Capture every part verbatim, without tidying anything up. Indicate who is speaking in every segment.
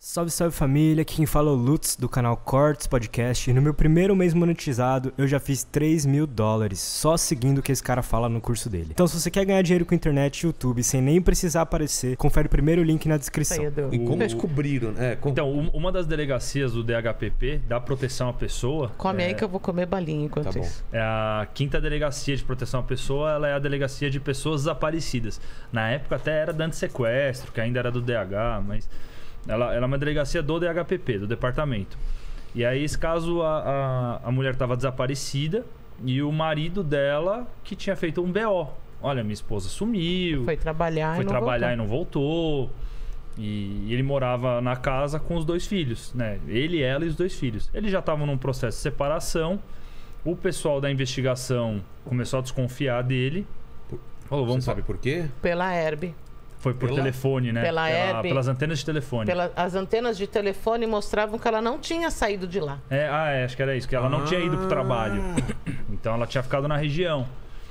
Speaker 1: Salve, salve família, aqui quem fala é o Lutz do canal Cortes Podcast e no meu primeiro mês monetizado eu já fiz três mil dólares só seguindo o que esse cara fala no curso dele. Então se você quer ganhar dinheiro com internet e YouTube sem nem precisar aparecer, confere o primeiro link na descrição.
Speaker 2: E como descobriram, né? Como...
Speaker 3: Então, uma das delegacias do D H P P, da proteção à pessoa...
Speaker 4: Come
Speaker 3: é...
Speaker 4: aí que eu vou comer balinha enquanto
Speaker 2: Tá bom.
Speaker 4: isso.
Speaker 3: É a quinta delegacia de proteção à pessoa, ela é a delegacia de pessoas desaparecidas. Na época até era da antissequestro, que ainda era do D H, mas... Ela, ela é uma delegacia do D H P P, do departamento. E aí, esse caso, a, a, a mulher estava desaparecida e o marido dela que tinha feito um B O. Olha, minha esposa sumiu.
Speaker 4: Foi trabalhar
Speaker 3: Foi
Speaker 4: e não
Speaker 3: trabalhar
Speaker 4: voltou.
Speaker 3: e não voltou. E ele morava na casa com os dois filhos, né? Ele, ela e os dois filhos. Eles já estavam num processo de separação. O pessoal da investigação começou a desconfiar dele. Falou, vamos
Speaker 2: Você sabe por quê?
Speaker 4: Pela Herb.
Speaker 3: Foi por
Speaker 2: Pela-
Speaker 3: telefone, né?
Speaker 4: Pela Hebe.
Speaker 3: Pelas antenas de telefone.
Speaker 4: Pela, as antenas de telefone mostravam que ela não tinha saído de lá.
Speaker 3: É, ah, é, acho que era isso, que ela não tinha ido pro trabalho. Então ela tinha ficado na região.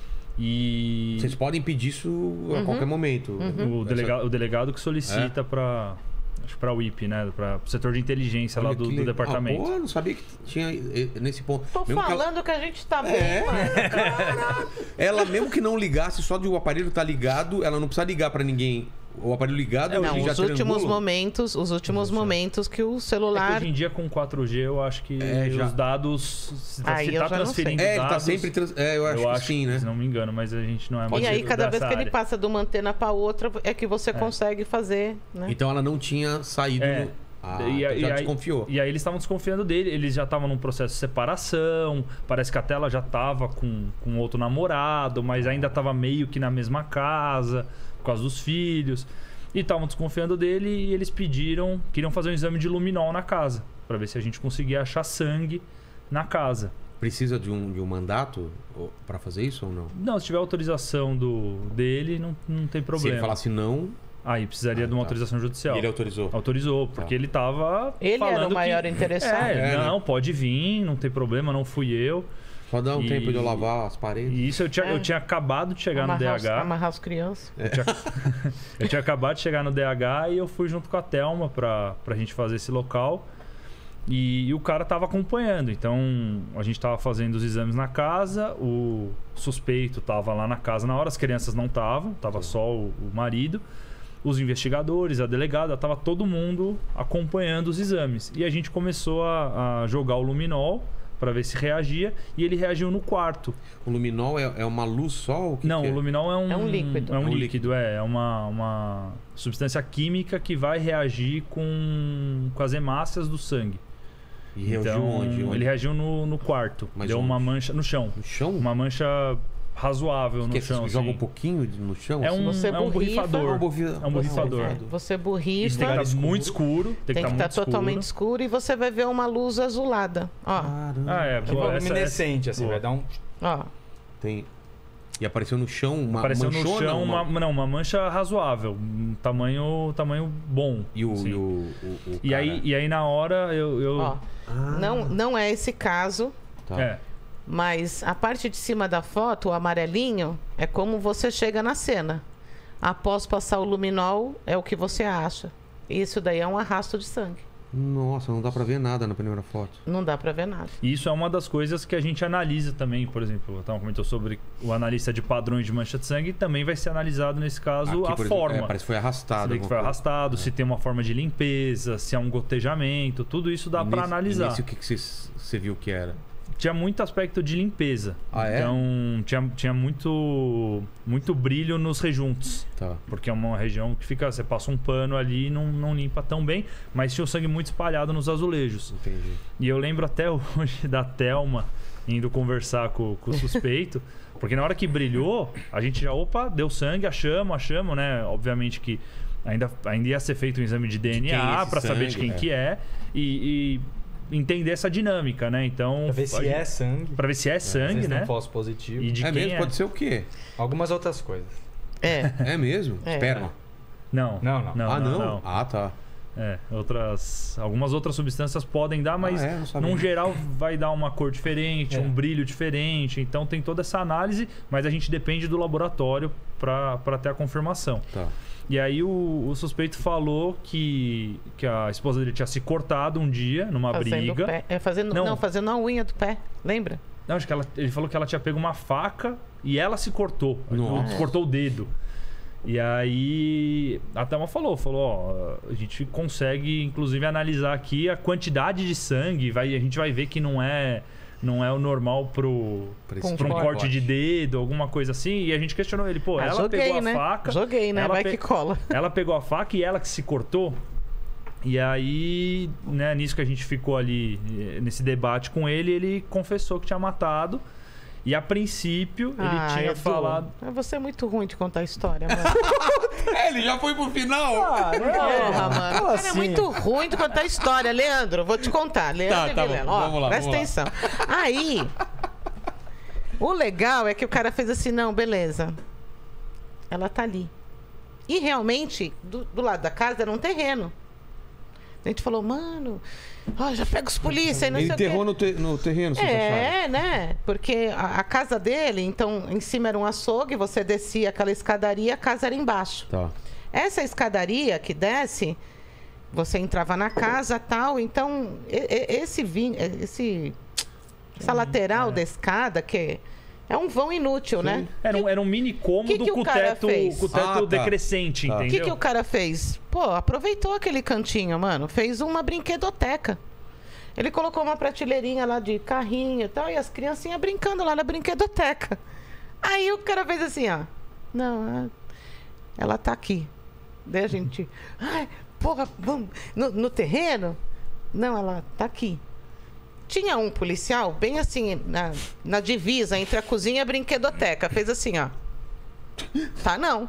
Speaker 3: E
Speaker 2: Vocês podem pedir isso a
Speaker 4: Uhum.
Speaker 2: qualquer momento.
Speaker 3: o, delega, o delegado que solicita
Speaker 2: É?
Speaker 3: para acho para o I P, né, para o setor de inteligência
Speaker 2: Olha
Speaker 3: lá do,
Speaker 2: que
Speaker 3: do
Speaker 2: legal.
Speaker 3: departamento.
Speaker 2: Ah, pô, eu não sabia que tinha eh, nesse ponto.
Speaker 4: Tô
Speaker 2: Mesmo que ela-
Speaker 4: falando que, a gente tá bem,
Speaker 2: É.
Speaker 4: mano.
Speaker 2: Ela, mesmo que não ligasse, só de o aparelho estar ligado, ela não precisa ligar pra ninguém. O aparelho ligado,
Speaker 4: Não,
Speaker 2: ele já
Speaker 4: os últimos
Speaker 2: triangula.
Speaker 4: momentos, os últimos momentos que o
Speaker 3: É que
Speaker 4: celular...
Speaker 3: hoje em dia com quatro G eu acho que
Speaker 2: É, já-
Speaker 3: os dados se tá,
Speaker 4: Aí
Speaker 3: se
Speaker 4: eu
Speaker 3: tá
Speaker 4: já não sei.
Speaker 3: transferindo
Speaker 2: É, ele tá
Speaker 3: dados,
Speaker 2: sempre. Trans... É, eu acho
Speaker 3: eu
Speaker 2: que
Speaker 3: acho
Speaker 2: sim, né?
Speaker 3: se não me engano, mas a gente não é muito
Speaker 4: E aí, cada vez
Speaker 3: dessa
Speaker 4: que ele
Speaker 3: área.
Speaker 4: passa de uma antena pra outra, é que você consegue fazer, né?
Speaker 2: Então ela não tinha saído.
Speaker 3: É.
Speaker 2: No... Ah,
Speaker 3: E,
Speaker 2: então
Speaker 3: aí-
Speaker 2: já
Speaker 3: e aí-
Speaker 2: desconfiou.
Speaker 3: E aí eles estavam desconfiando dele, eles já estavam num processo de separação, parece que até ela já estava com, com outro namorado, mas ainda estava meio que na mesma casa, por causa dos filhos. E estavam desconfiando dele e eles pediram, queriam fazer um exame de luminol na casa, para ver se a gente conseguia achar sangue na casa.
Speaker 2: Precisa de um, de um mandato ou- pra fazer isso ou não?
Speaker 3: Não, se tiver autorização do, dele, não, não tem
Speaker 2: Se
Speaker 3: problema.
Speaker 2: ele falasse não,
Speaker 3: Aí precisaria
Speaker 2: Ah,
Speaker 3: de uma
Speaker 2: tá.
Speaker 3: autorização judicial.
Speaker 2: ele autorizou.
Speaker 3: Autorizou, porque
Speaker 2: Tá.
Speaker 3: ele tava
Speaker 4: Ele
Speaker 3: falando
Speaker 4: era o maior
Speaker 3: que...
Speaker 4: interessado.
Speaker 3: É,
Speaker 2: É, né?
Speaker 3: não, pode vir, não tem problema, não fui eu.
Speaker 2: Só dá um
Speaker 3: E-
Speaker 2: tempo de eu lavar as paredes.
Speaker 3: E isso eu tinha,
Speaker 4: É.
Speaker 3: eu tinha acabado de chegar no
Speaker 4: amarrar, os,
Speaker 3: D H.
Speaker 4: amarrar as crianças.
Speaker 3: Eu tinha, eu tinha acabado de chegar no D H e eu fui junto com a Thelma pra, pra gente fazer esse local. E, e o cara tava acompanhando. Então a gente tava fazendo os exames na casa, o suspeito tava lá na casa na hora, as crianças não estavam, tava só o, o marido. Os investigadores, a delegada, tava todo mundo acompanhando os exames. E a gente começou a, a jogar o luminol para ver se reagia e ele reagiu no quarto.
Speaker 2: O luminol é, é uma luz só? O que
Speaker 3: Não,
Speaker 2: que é?
Speaker 3: o luminol é um,
Speaker 4: É um líquido.
Speaker 3: É um
Speaker 2: É um
Speaker 3: líquido, é. É uma, uma substância química que vai reagir com, com as hemácias do sangue.
Speaker 2: E reagiu
Speaker 3: então,
Speaker 2: onde? onde?
Speaker 3: ele reagiu no, no quarto.
Speaker 2: Mas
Speaker 3: Deu
Speaker 2: onde?
Speaker 3: uma mancha no chão.
Speaker 2: No chão?
Speaker 3: Uma mancha razoável
Speaker 2: que
Speaker 3: no
Speaker 2: é,
Speaker 3: chão.
Speaker 2: joga
Speaker 3: assim.
Speaker 2: um pouquinho de- no chão?
Speaker 3: É
Speaker 2: assim?
Speaker 3: um,
Speaker 4: Você
Speaker 3: é um
Speaker 4: borrifa.
Speaker 3: borrifador.
Speaker 2: É um borri-
Speaker 3: É um borrifador.
Speaker 4: É, você borrifa,
Speaker 3: Isso tem que estar muito escuro. Tem que
Speaker 4: tem que
Speaker 3: estar
Speaker 4: estar
Speaker 3: muito
Speaker 4: totalmente
Speaker 3: escuro.
Speaker 4: escuro e você vai ver uma luz azulada. Ó,
Speaker 2: Caramba.
Speaker 3: Ah, é.
Speaker 5: Tipo,
Speaker 3: boa, essa-
Speaker 5: luminescente, assim,
Speaker 3: boa.
Speaker 5: vai dar um...
Speaker 4: ó.
Speaker 2: Tem... E apareceu no chão uma
Speaker 3: Apareceu no
Speaker 2: manchona,
Speaker 3: chão uma,
Speaker 2: uma...
Speaker 3: não, uma mancha razoável. Um tamanho, tamanho bom.
Speaker 2: E o,
Speaker 3: assim.
Speaker 2: e o, o, o
Speaker 3: E
Speaker 2: cara-
Speaker 3: aí, e aí na hora eu. eu
Speaker 4: Ó,
Speaker 2: Ah,
Speaker 4: não, não é esse caso,
Speaker 2: tá.
Speaker 3: é,
Speaker 4: mas a parte de cima da foto, o amarelinho, é como você chega na cena. Após passar o luminol, é o que você acha. Isso daí é um arrasto de sangue.
Speaker 2: Nossa, não dá pra ver nada na primeira foto.
Speaker 4: Não dá pra ver nada.
Speaker 3: E isso é uma das coisas que a gente analisa também, por exemplo, o Tão comentou sobre o analista de padrões de mancha de sangue, também vai ser analisado nesse caso
Speaker 2: Aqui,
Speaker 3: a
Speaker 2: por exemplo,
Speaker 3: forma.
Speaker 2: é, parece que foi
Speaker 3: Se
Speaker 2: arrastado.
Speaker 3: vê que foi
Speaker 2: alguma coisa.
Speaker 3: arrastado, se tem uma forma de limpeza, se é um gotejamento, tudo isso dá
Speaker 2: E
Speaker 3: pra
Speaker 2: nesse-
Speaker 3: analisar.
Speaker 2: e nesse, o que que você, você viu que era?
Speaker 3: Tinha muito aspecto de limpeza.
Speaker 2: Ah, é?
Speaker 3: Então tinha, tinha muito, muito brilho nos rejuntos.
Speaker 2: Tá.
Speaker 3: Porque é uma região que fica. Você passa um pano ali e não, não limpa tão bem, mas tinha o sangue muito espalhado nos azulejos.
Speaker 2: Entendi.
Speaker 3: E eu lembro até hoje da Thelma indo conversar com, com o suspeito, porque na hora que brilhou, a gente já, opa, deu sangue, achamos, achamos, né? Obviamente que ainda, ainda ia ser feito um exame de D N
Speaker 2: quem é
Speaker 3: A
Speaker 2: esse
Speaker 3: para saber de
Speaker 2: sangue,
Speaker 3: quem
Speaker 2: é.
Speaker 3: que é e, e entender essa dinâmica, né? Então.
Speaker 5: Pra ver
Speaker 3: a
Speaker 5: se
Speaker 3: gente-
Speaker 5: é sangue.
Speaker 3: Pra ver se é
Speaker 5: Às
Speaker 3: sangue,
Speaker 5: vezes
Speaker 3: né?
Speaker 5: não falso positivo.
Speaker 3: E de
Speaker 2: é
Speaker 3: quem
Speaker 2: mesmo?
Speaker 3: é.
Speaker 2: Pode ser o quê?
Speaker 5: Algumas outras coisas.
Speaker 4: É.
Speaker 2: É mesmo?
Speaker 4: É.
Speaker 2: Esperma?
Speaker 3: Não.
Speaker 5: Não, não.
Speaker 3: não
Speaker 2: ah, não?
Speaker 3: não.
Speaker 2: Ah, tá.
Speaker 3: É, outras, algumas outras substâncias podem dar, mas
Speaker 2: Ah, é? Não sabia.
Speaker 3: num geral vai dar uma cor diferente,
Speaker 5: É.
Speaker 3: um brilho diferente. Então tem toda essa análise, mas a gente depende do laboratório para ter a confirmação.
Speaker 2: Tá.
Speaker 3: E aí o, o suspeito falou que, que a esposa dele tinha se cortado um dia numa
Speaker 4: Fazendo
Speaker 3: briga.
Speaker 4: pé. É, fazendo, não.
Speaker 3: Não.
Speaker 4: fazendo a unha do pé. Lembra?
Speaker 3: Não, acho que ela, ele falou que ela tinha pego uma faca e ela se cortou.
Speaker 2: Nossa.
Speaker 3: Cortou o dedo. E aí a Thelma falou, falou, ó, a gente consegue inclusive analisar aqui a quantidade de sangue, vai, a gente vai ver que não é não é o normal pro,
Speaker 2: Pra
Speaker 4: esse
Speaker 3: pra um
Speaker 4: corte.
Speaker 3: corte de dedo, alguma coisa assim. E a gente questionou ele, pô,
Speaker 4: Ah,
Speaker 3: ela
Speaker 4: joguei,
Speaker 3: pegou a
Speaker 4: né?
Speaker 3: faca.
Speaker 4: Joguei, né?
Speaker 3: ela
Speaker 4: Vai
Speaker 3: pe-
Speaker 4: que cola.
Speaker 3: Ela pegou a faca e ela que se cortou. E aí, né, nisso que a gente ficou ali, eh, nesse debate com ele, ele confessou que tinha matado. E a princípio, ele
Speaker 4: Ah,
Speaker 3: tinha
Speaker 4: Edu,
Speaker 3: falado.
Speaker 4: Você é muito ruim de contar história, mano.
Speaker 2: É, ele já foi pro final.
Speaker 5: Ah, não.
Speaker 4: Porra, mano.
Speaker 5: Como
Speaker 4: Cara,
Speaker 5: assim?
Speaker 4: é muito ruim de contar história. Leandro, vou te contar. Leandro
Speaker 2: Tá,
Speaker 4: e
Speaker 2: tá bom.
Speaker 4: Vilela. Ó,
Speaker 2: Vamos lá,
Speaker 4: presta
Speaker 2: vamos lá.
Speaker 4: atenção. Aí, o legal é que o cara fez assim, não, beleza. Ela tá ali. E realmente, do, do lado da casa era um terreno. A gente falou, mano, ó, já pega os polícia aí, não
Speaker 2: Ele
Speaker 4: sei o quê.
Speaker 2: enterrou no, te- no terreno, vocês acharam?
Speaker 4: É, né? Porque a, a casa dele, então, em cima era um açougue, você descia aquela escadaria, a casa era embaixo.
Speaker 2: Tá.
Speaker 4: Essa escadaria que desce, você entrava na casa tal, então e- e- esse vinho, esse essa lateral da escada que é um vão inútil, né?
Speaker 3: Era um, era um mini cômodo
Speaker 4: Que que o
Speaker 3: com o
Speaker 4: cara
Speaker 3: teto,
Speaker 4: fez?
Speaker 3: com o teto
Speaker 2: Ah, tá.
Speaker 3: decrescente,
Speaker 2: Tá.
Speaker 4: O
Speaker 3: entendeu?
Speaker 4: que, que o cara fez? Pô, aproveitou aquele cantinho, mano. Fez uma brinquedoteca. Ele colocou uma prateleirinha lá de carrinho e tal, e as criancinhas brincando lá na brinquedoteca. Aí o cara fez assim, ó. Não, ela tá aqui. Daí a gente. Ai, porra, vamos. No, no terreno? Não, ela tá aqui. Tinha um policial, bem assim, na, na divisa entre a cozinha e a brinquedoteca. Fez assim, ó. Tá, não.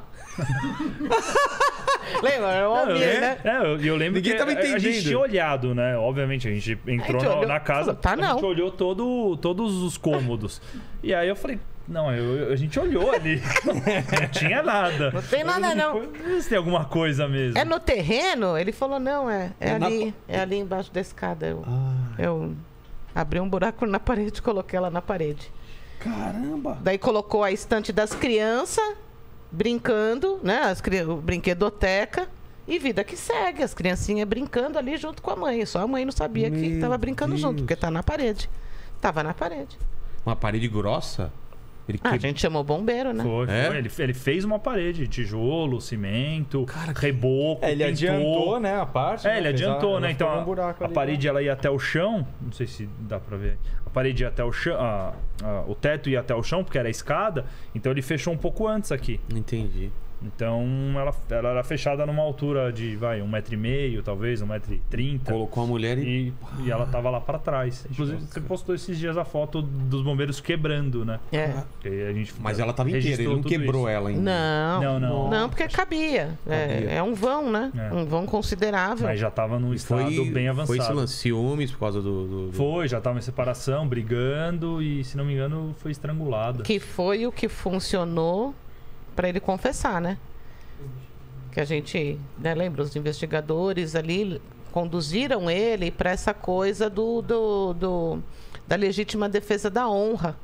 Speaker 4: Lembra? Era um
Speaker 3: Não, eu,
Speaker 4: homem,
Speaker 3: lembro-
Speaker 4: né?
Speaker 3: é, eu, eu lembro
Speaker 2: Ninguém
Speaker 3: que
Speaker 2: tava
Speaker 3: a- a gente
Speaker 2: entendendo.
Speaker 3: tinha olhado, né? Obviamente, a gente entrou
Speaker 4: gente
Speaker 3: na,
Speaker 4: olhou,
Speaker 3: na casa,
Speaker 4: falou, tá,
Speaker 3: a gente
Speaker 4: não.
Speaker 3: olhou todo, todos os cômodos. E aí eu falei, não, eu- eu- a gente olhou ali. Não tinha nada.
Speaker 4: Não tem nada, não.
Speaker 3: Vê se tem alguma coisa mesmo.
Speaker 4: É no terreno? Ele falou, não, é, é,
Speaker 2: É na-
Speaker 4: ali, é ali embaixo da escada. Eu,
Speaker 2: Ah,
Speaker 4: eu abri um buraco na parede e coloquei ela na parede.
Speaker 2: caramba.
Speaker 4: Daí colocou a estante das crianças, brincando, né? As, cri- o brinquedoteca. E vida que segue, as criancinhas brincando ali junto com a mãe. Só a mãe não sabia que
Speaker 2: Meu
Speaker 4: tava brincando
Speaker 2: Deus.
Speaker 4: junto, porque tá na parede. Tava na parede.
Speaker 2: Uma parede grossa? Ele
Speaker 4: Ah, a
Speaker 2: que-
Speaker 4: gente chamou o bombeiro, né?
Speaker 3: Foi,
Speaker 2: É?
Speaker 3: foi. Ele, ele fez uma parede, tijolo, cimento, reboco,
Speaker 5: É, ele
Speaker 3: pintou.
Speaker 5: adiantou, né, a parte.
Speaker 3: É, ele
Speaker 5: Fez a-
Speaker 3: adiantou,
Speaker 5: ela
Speaker 3: né?
Speaker 5: ficou
Speaker 3: Então
Speaker 5: num
Speaker 3: a,
Speaker 5: buraco
Speaker 3: a
Speaker 5: ali,
Speaker 3: parede
Speaker 5: né?
Speaker 3: ela ia até o chão, não sei se dá pra ver. A parede ia até o chão, a- a- o teto ia até o chão, porque era a escada. Então ele fechou um pouco antes aqui.
Speaker 2: Entendi.
Speaker 3: Então ela, ela era fechada numa altura de, vai, um metro e meio, talvez, um metro e trinta.
Speaker 2: Colocou a mulher e...
Speaker 3: E, e ela tava lá pra trás. Inclusive, você postou esses dias a foto dos bombeiros quebrando, né?
Speaker 4: É.
Speaker 3: Que aí a gente
Speaker 2: Mas ela tava inteira, ele
Speaker 3: registrou
Speaker 2: não
Speaker 3: tudo
Speaker 2: quebrou
Speaker 3: isso.
Speaker 2: ela ainda.
Speaker 4: Não.
Speaker 3: Não, não.
Speaker 4: Não, porque cabia. É,
Speaker 2: Cabia.
Speaker 4: é um vão, né?
Speaker 3: É.
Speaker 4: Um vão considerável.
Speaker 3: Mas já tava num
Speaker 2: E
Speaker 3: estado bem avançado.
Speaker 2: Foi esse lance, ciúmes por causa do... do- do-
Speaker 3: Foi, já tava em separação, brigando e, se não me engano, foi estrangulada.
Speaker 4: Que foi o que funcionou para ele confessar, né? Que a gente, né, lembra, os investigadores ali conduziram ele para essa coisa do, do, do- da legítima defesa da honra.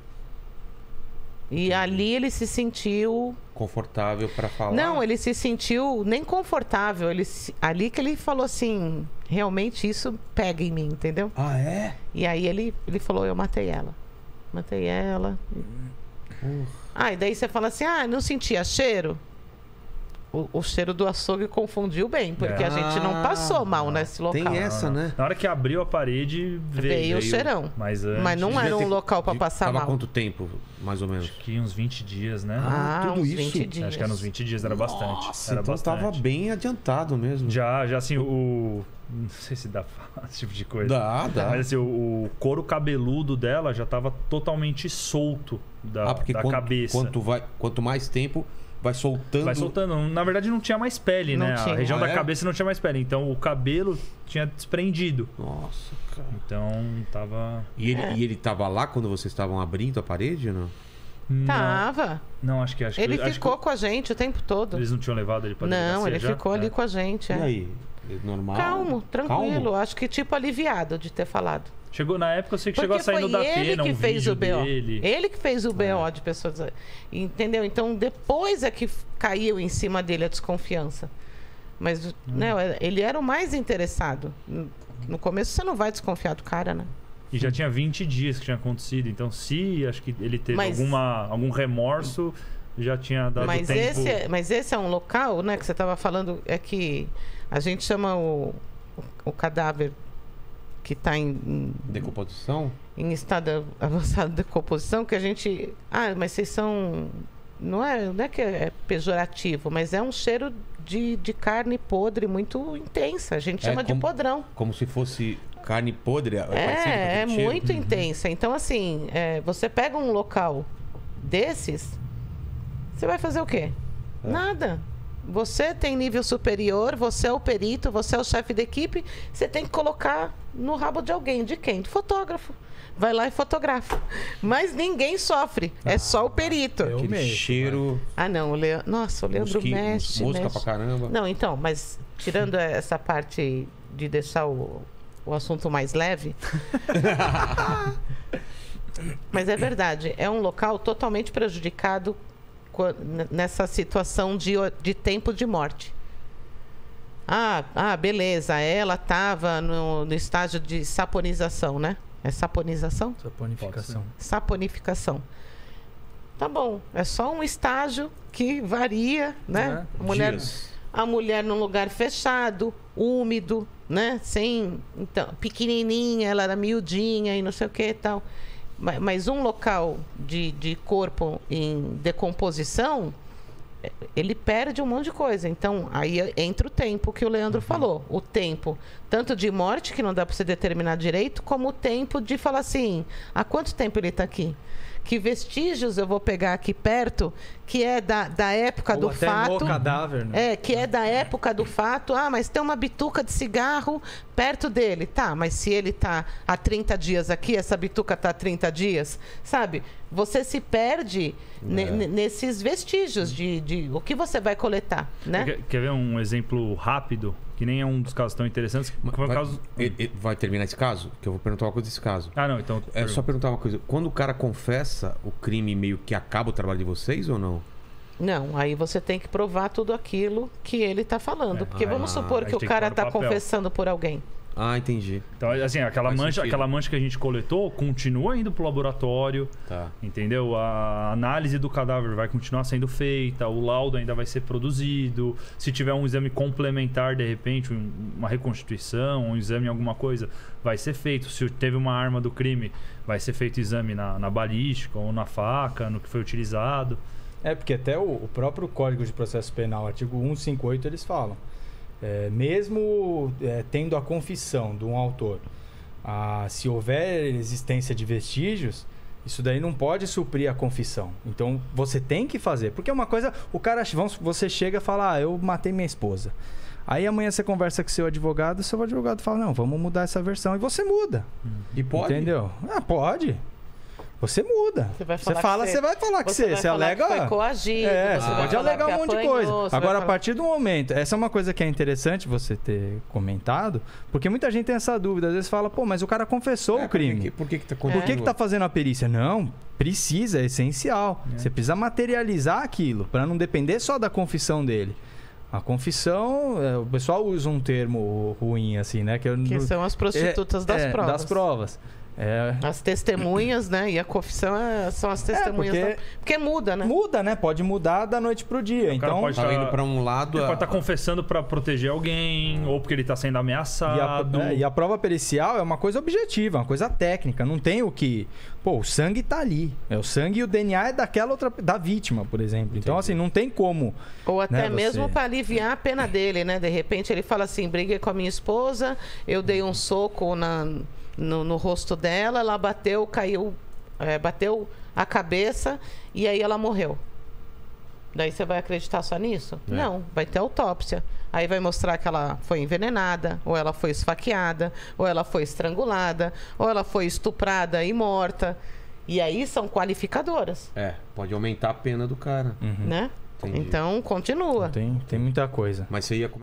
Speaker 4: E ali ele se sentiu.
Speaker 2: Confortável pra falar.
Speaker 4: Não, ele se sentiu nem confortável. Ele, se- ali que ele falou assim: realmente isso pega em mim, entendeu?
Speaker 2: Ah, é?
Speaker 4: E aí ele, ele falou, eu matei ela. Matei ela. Ah, e daí você fala assim, ah, não sentia cheiro? O, o cheiro do açougue confundiu bem, porque
Speaker 3: É.
Speaker 4: a gente não passou mal nesse local.
Speaker 2: Tem essa,
Speaker 3: Não, não.
Speaker 2: né?
Speaker 3: Na hora que abriu a parede, veio,
Speaker 4: Veio o cheirão.
Speaker 3: Mas, antes,
Speaker 4: Mas não
Speaker 2: Devia
Speaker 4: era um
Speaker 2: ter-
Speaker 4: local pra
Speaker 2: de-
Speaker 4: passar
Speaker 2: Tava
Speaker 4: mal.
Speaker 2: quanto tempo, mais ou menos?
Speaker 3: Acho que uns vinte dias, né?
Speaker 4: Ah,
Speaker 2: tudo
Speaker 4: uns
Speaker 2: isso?
Speaker 4: vinte dias.
Speaker 3: Acho que era uns vinte dias, era bastante.
Speaker 2: Nossa,
Speaker 3: era
Speaker 2: então
Speaker 3: bastante.
Speaker 2: tava bem adiantado mesmo.
Speaker 3: Já, já assim, o... Não sei se dá pra falar esse tipo de coisa.
Speaker 2: Dá, dá.
Speaker 3: Mas assim, o, o couro cabeludo dela já tava totalmente solto da,
Speaker 2: ah, porque
Speaker 3: da
Speaker 2: quanto,
Speaker 3: cabeça.
Speaker 2: Quanto, vai, quanto mais tempo, vai soltando.
Speaker 3: Vai soltando. Na verdade, não tinha mais pele,
Speaker 4: Não
Speaker 3: né?
Speaker 4: tinha.
Speaker 3: A região
Speaker 2: Ah,
Speaker 3: da
Speaker 2: é?
Speaker 3: cabeça não tinha mais pele. Então, o cabelo tinha desprendido.
Speaker 2: Nossa, cara.
Speaker 3: Então, tava...
Speaker 2: E ele,
Speaker 4: É.
Speaker 2: e ele tava lá quando vocês estavam abrindo a parede ou não?
Speaker 3: Não,
Speaker 4: Tava.
Speaker 3: não, acho que... Acho
Speaker 4: Ele
Speaker 3: que, acho
Speaker 4: ficou
Speaker 3: que
Speaker 4: com a gente o tempo todo.
Speaker 3: eles não tinham levado ele pra
Speaker 4: Não,
Speaker 3: delegacia
Speaker 4: ele
Speaker 3: já?
Speaker 4: ficou ali
Speaker 3: É.
Speaker 4: com a gente.
Speaker 2: E
Speaker 4: É.
Speaker 2: aí? normal?
Speaker 4: Calmo, tranquilo.
Speaker 2: Calmo?
Speaker 4: Acho que tipo aliviado de ter falado.
Speaker 3: Chegou na época, eu sei que
Speaker 4: Porque
Speaker 3: chegou a sair no
Speaker 4: foi ele
Speaker 3: Datena
Speaker 4: que
Speaker 3: um
Speaker 4: fez
Speaker 3: vídeo
Speaker 4: o B O.
Speaker 3: dele.
Speaker 4: Ele que fez o B O de pessoas. Entendeu? Então depois é que caiu em cima dele a desconfiança. Mas
Speaker 3: Hum.
Speaker 4: né, ele era o mais interessado. No começo você não vai desconfiar do cara, né?
Speaker 3: E já tinha vinte dias que tinha acontecido. Então, se acho que ele teve
Speaker 4: Mas-
Speaker 3: alguma, algum remorso, já tinha dado
Speaker 4: Mas
Speaker 3: tempo.
Speaker 4: esse, é, mas esse é um local, né, que você estava falando, é que a gente chama o, o, o cadáver que está em, em,
Speaker 2: Decomposição?
Speaker 4: em estado avançado de decomposição, que a gente... Ah, mas vocês são... Não é, não é que é pejorativo, mas é um cheiro de, de carne podre muito intensa. A gente
Speaker 2: É
Speaker 4: chama de
Speaker 2: como-
Speaker 4: podrão.
Speaker 2: Como se fosse carne podre. parecido com
Speaker 4: É, é
Speaker 2: aquele cheiro.
Speaker 4: muito intensa. Então, assim, é, você pega um local desses, você vai fazer o quê? Nada. Você tem nível superior, você é o perito, você é o chefe da equipe, você tem que colocar no rabo de alguém. De quem? Do fotógrafo. Vai lá e fotografa. Mas ninguém sofre. É só o perito.
Speaker 5: eu-
Speaker 2: Aquele
Speaker 5: mexo,
Speaker 2: cheiro.
Speaker 4: Ah, não. O Leo... Nossa, o Leandro
Speaker 2: mosqui-
Speaker 4: mexe,
Speaker 2: Mosca
Speaker 4: mexe.
Speaker 2: pra caramba.
Speaker 4: Não, então, mas tirando essa parte de deixar o, o assunto mais leve. Mas é verdade, é um local totalmente prejudicado qua- n- nessa situação de, o- de tempo de morte. Ah, ah, beleza, ela estava no, no estágio de saponização, né? É saponização?
Speaker 5: Saponificação.
Speaker 4: Saponificação. Tá bom, é só um estágio que varia, né?
Speaker 5: É,
Speaker 4: A mulher,
Speaker 2: Dias.
Speaker 4: a mulher num lugar fechado, úmido, né? Sem, então, pequenininha, ela era miudinha e não sei o que e tal. Ma- Mas um local de, de corpo em decomposição, eh, ele perde um monte de coisa. Então, aí entra o tempo que o Leandro falou. O tempo, tanto de morte, que não dá para você determinar direito, como o tempo de falar assim, há quanto tempo ele está aqui? Que vestígios eu vou pegar aqui perto, que é da, da época
Speaker 5: Ou
Speaker 4: do
Speaker 5: até
Speaker 4: fato.
Speaker 5: no cadáver, né?
Speaker 4: É, que é da época do fato. Ah, mas tem uma bituca de cigarro perto dele. Tá, mas se ele tá há trinta dias aqui, essa bituca tá há trinta dias, sabe? Você se perde ne-
Speaker 2: É.
Speaker 4: ne- nesses vestígios de, de o que você vai coletar, né?
Speaker 3: Quer, quer ver um exemplo rápido? Que nem é um dos casos tão interessantes. Que foi o
Speaker 2: Vai,
Speaker 3: caso...
Speaker 2: e- e- vai terminar esse caso? Que eu vou perguntar uma coisa desse caso.
Speaker 3: Ah, não, então...
Speaker 2: É só perguntar uma coisa. Quando o cara confessa, o crime meio que acaba o trabalho de vocês ou não?
Speaker 4: Não, aí você tem que provar tudo aquilo que ele tá falando.
Speaker 3: É.
Speaker 4: Porque
Speaker 2: Ah,
Speaker 4: vamos
Speaker 2: a
Speaker 4: supor
Speaker 3: gente
Speaker 4: que o
Speaker 3: tem que
Speaker 4: cara
Speaker 3: pôr no
Speaker 4: tá
Speaker 3: papel.
Speaker 4: confessando por alguém.
Speaker 2: Ah, entendi.
Speaker 3: Então, assim, aquela
Speaker 2: Faz
Speaker 3: mancha,
Speaker 2: sentido.
Speaker 3: aquela mancha que a gente coletou continua indo pro laboratório,
Speaker 2: Tá.
Speaker 3: entendeu? A análise do cadáver vai continuar sendo feita, o laudo ainda vai ser produzido. Se tiver um exame complementar, de repente, um- uma reconstituição, um exame alguma coisa, vai ser feito. Se teve uma arma do crime, vai ser feito exame na, na balística ou na faca, no que foi utilizado.
Speaker 5: É, porque até o, o próprio Código de Processo Penal, artigo cento e cinquenta e oito, eles falam. É, mesmo é, tendo a confissão de um autor, ah, se houver existência de vestígios, isso daí não pode suprir a confissão. Então, você tem que fazer. Porque é uma coisa... O cara... Vamos, você chega e fala, ah, eu matei minha esposa. Aí amanhã você conversa com seu advogado, seu advogado fala, não, vamos mudar essa versão. E você muda.
Speaker 2: E pode?
Speaker 5: Entendeu? Ah, pode. Você muda.
Speaker 4: Você vai
Speaker 5: Você
Speaker 4: falar que
Speaker 5: fala,
Speaker 4: você-
Speaker 5: você vai falar que
Speaker 4: você
Speaker 5: você,
Speaker 4: vai
Speaker 5: você
Speaker 4: falar
Speaker 5: alega.
Speaker 4: que foi coagido,
Speaker 5: É,
Speaker 4: você
Speaker 5: você
Speaker 4: vai
Speaker 5: pode
Speaker 4: falar
Speaker 5: alegar
Speaker 4: que
Speaker 5: um monte de
Speaker 4: apanhou,
Speaker 5: coisa.
Speaker 4: você vai
Speaker 5: Agora, a
Speaker 4: falar-
Speaker 5: partir do momento, essa é uma coisa que é interessante você ter comentado, porque muita gente tem essa dúvida. Às vezes fala, pô, mas o cara confessou
Speaker 2: É,
Speaker 5: o crime.
Speaker 2: Por que, por que, que tá
Speaker 5: Por
Speaker 2: acontecendo?
Speaker 5: que, que tá fazendo a perícia? Não, precisa, é essencial.
Speaker 3: É.
Speaker 5: Você precisa materializar aquilo, para não depender só da confissão dele. A confissão, é, o pessoal usa um termo ruim, assim, né? eu
Speaker 4: Que
Speaker 5: não-
Speaker 4: são as prostitutas
Speaker 5: é,
Speaker 4: das
Speaker 5: é,
Speaker 4: provas.
Speaker 5: Das provas. É,
Speaker 4: As testemunhas, né? E a confissão é- são as testemunhas.
Speaker 5: porque-
Speaker 4: da- Porque muda, né?
Speaker 5: muda, né? Pode mudar da noite pro dia.
Speaker 3: O cara
Speaker 5: Então,
Speaker 3: pode
Speaker 2: Tá
Speaker 3: tá-
Speaker 2: indo pra um lado...
Speaker 3: Ele
Speaker 2: a-
Speaker 3: pode estar confessando pra proteger alguém, ou porque ele tá sendo
Speaker 5: E a,
Speaker 3: ameaçado.
Speaker 5: é, e a prova pericial é uma coisa objetiva, uma coisa técnica. Não tem o que. Pô, o sangue tá ali. É o sangue e o D N A é daquela outra. Da vítima, por exemplo. Então, assim, não tem como.
Speaker 4: Ou até
Speaker 5: né,
Speaker 4: mesmo
Speaker 5: você-
Speaker 4: para aliviar a pena dele, né? De repente ele fala assim: briguei com a minha esposa, eu dei um soco na, no, no rosto dela, ela bateu, caiu, é, bateu a cabeça e aí ela morreu. Daí você vai acreditar só nisso?
Speaker 2: É.
Speaker 4: Não, vai ter autópsia. Aí vai mostrar que ela foi envenenada, ou ela foi esfaqueada, ou ela foi estrangulada, ou ela foi estuprada e morta. E aí são qualificadoras,
Speaker 2: É, pode aumentar a pena do cara.
Speaker 4: né?
Speaker 2: Entendi.
Speaker 4: Então, continua.
Speaker 5: Tem, tem muita coisa.
Speaker 2: Mas você ia